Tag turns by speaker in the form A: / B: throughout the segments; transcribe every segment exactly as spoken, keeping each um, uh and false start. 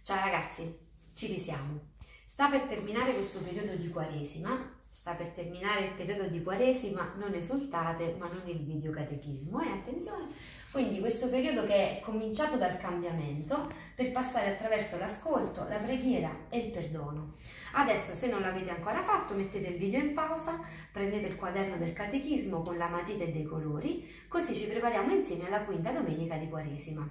A: Ciao ragazzi, ci risiamo. Sta per terminare questo periodo di Quaresima, sta per terminare il periodo di Quaresima, non esultate, ma non il video catechismo, e eh, attenzione, quindi questo periodo che è cominciato dal cambiamento per passare attraverso l'ascolto, la preghiera e il perdono. Adesso, se non l'avete ancora fatto, mettete il video in pausa, prendete il quaderno del catechismo con la matita e dei colori, così ci prepariamo insieme alla quinta domenica di Quaresima.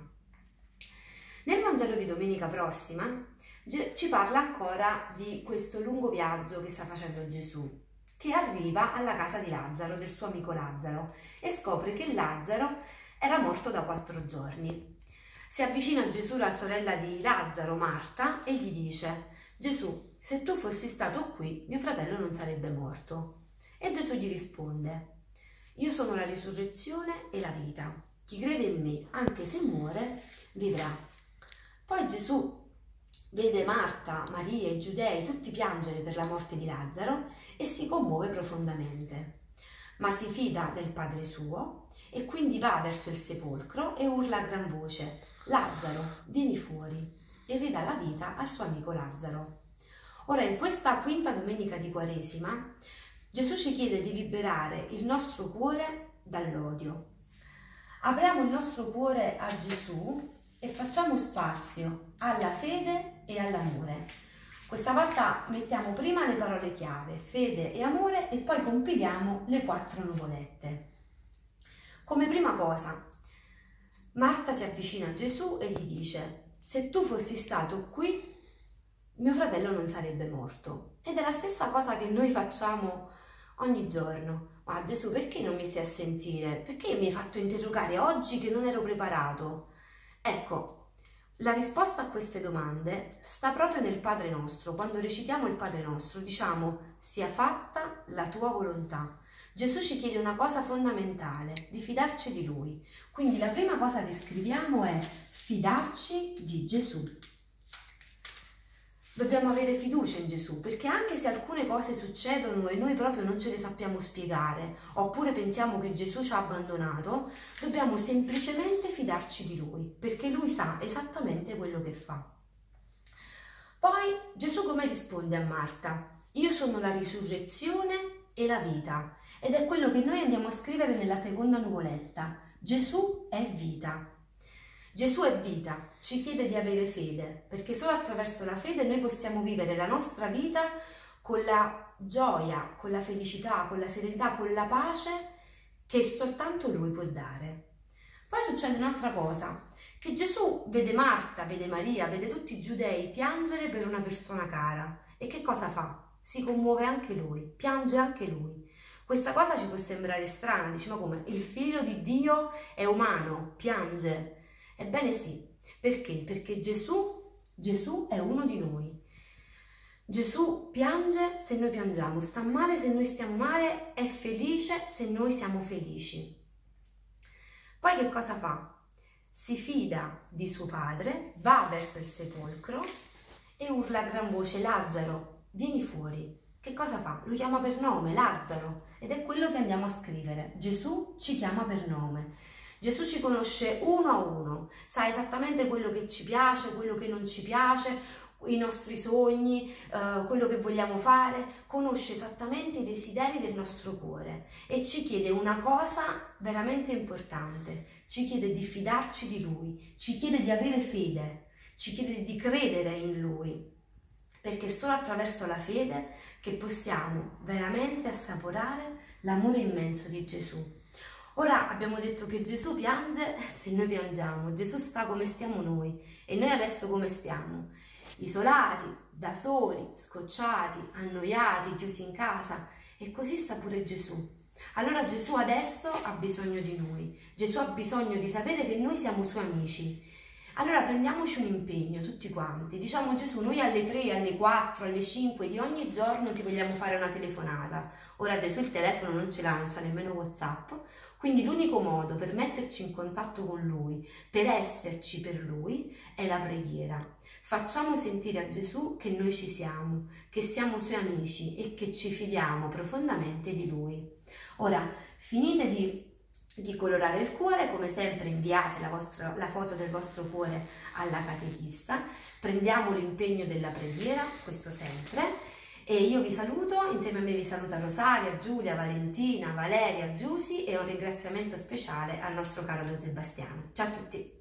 A: Nel Vangelo di domenica prossima ci parla ancora di questo lungo viaggio che sta facendo Gesù, che arriva alla casa di Lazzaro, del suo amico Lazzaro, e scopre che Lazzaro era morto da quattro giorni. Si avvicina a Gesù la sorella di Lazzaro, Marta, e gli dice: Gesù, se tu fossi stato qui, mio fratello non sarebbe morto. E Gesù gli risponde: io sono la risurrezione e la vita. Chi crede in me, anche se muore, vivrà. Poi Gesù vede Marta, Maria e i giudei tutti piangere per la morte di Lazzaro e si commuove profondamente, ma si fida del Padre suo e quindi va verso il sepolcro e urla a gran voce: Lazzaro, vieni fuori, e ridà la vita al suo amico Lazzaro. Ora, in questa quinta domenica di Quaresima, Gesù ci chiede di liberare il nostro cuore dall'odio. Apriamo il nostro cuore a Gesù e facciamo spazio alla fede e all'amore. Questa volta mettiamo prima le parole chiave, fede e amore, e poi compiliamo le quattro nuvolette. Come prima cosa, Marta si avvicina a Gesù e gli dice: se tu fossi stato qui, mio fratello non sarebbe morto. Ed è la stessa cosa che noi facciamo ogni giorno. Ma Gesù, perché non mi stai a sentire? Perché mi hai fatto interrogare oggi che non ero preparato? Ecco, la risposta a queste domande sta proprio nel Padre nostro. Quando recitiamo il Padre nostro diciamo: sia fatta la tua volontà. Gesù ci chiede una cosa fondamentale: di fidarci di Lui. Quindi la prima cosa che scriviamo è fidarci di Gesù. Dobbiamo avere fiducia in Gesù, perché anche se alcune cose succedono e noi proprio non ce le sappiamo spiegare, oppure pensiamo che Gesù ci ha abbandonato, dobbiamo semplicemente fidarci di Lui, perché Lui sa esattamente quello che fa. Poi Gesù come risponde a Marta? Io sono la risurrezione e la vita, ed è quello che noi andiamo a scrivere nella seconda nuvoletta. Gesù è vita. Gesù è vita, ci chiede di avere fede, perché solo attraverso la fede noi possiamo vivere la nostra vita con la gioia, con la felicità, con la serenità, con la pace che soltanto Lui può dare. Poi succede un'altra cosa, che Gesù vede Marta, vede Maria, vede tutti i giudei piangere per una persona cara. E che cosa fa? Si commuove anche Lui, piange anche Lui. Questa cosa ci può sembrare strana, dici: ma come? Il figlio di Dio è umano, piange? Ebbene sì, perché? Perché Gesù, Gesù è uno di noi. Gesù piange se noi piangiamo, sta male se noi stiamo male, è felice se noi siamo felici. Poi che cosa fa? Si fida di suo padre, va verso il sepolcro e urla a gran voce: Lazzaro, vieni fuori. Che cosa fa? Lo chiama per nome, Lazzaro, ed è quello che andiamo a scrivere. Gesù ci chiama per nome. Gesù ci conosce uno a uno, sa esattamente quello che ci piace, quello che non ci piace, i nostri sogni, eh, quello che vogliamo fare, conosce esattamente i desideri del nostro cuore e ci chiede una cosa veramente importante, ci chiede di fidarci di Lui, ci chiede di avere fede, ci chiede di credere in Lui, perché è solo attraverso la fede che possiamo veramente assaporare l'amore immenso di Gesù. Ora abbiamo detto che Gesù piange se noi piangiamo, Gesù sta come stiamo noi, e noi adesso come stiamo? Isolati, da soli, scocciati, annoiati, chiusi in casa, e così sta pure Gesù. Allora Gesù adesso ha bisogno di noi, Gesù ha bisogno di sapere che noi siamo Suoi amici. Allora prendiamoci un impegno tutti quanti, diciamo: Gesù, noi alle tre, alle quattro, alle cinque di ogni giorno ti vogliamo fare una telefonata. Ora Gesù il telefono non ce l'ha, non c'ha nemmeno WhatsApp, quindi l'unico modo per metterci in contatto con Lui, per esserci per Lui, è la preghiera. Facciamo sentire a Gesù che noi ci siamo, che siamo Suoi amici e che ci fidiamo profondamente di Lui. Ora, finite di di colorare il cuore, come sempre inviate la, vostra, la foto del vostro cuore alla catechista, Prendiamo l'impegno della preghiera, questo sempre. E io vi saluto, insieme a me vi saluta Rosaria, Giulia, Valentina, Valeria, Giusy e un ringraziamento speciale al nostro caro Don Sebastiano. Ciao a tutti!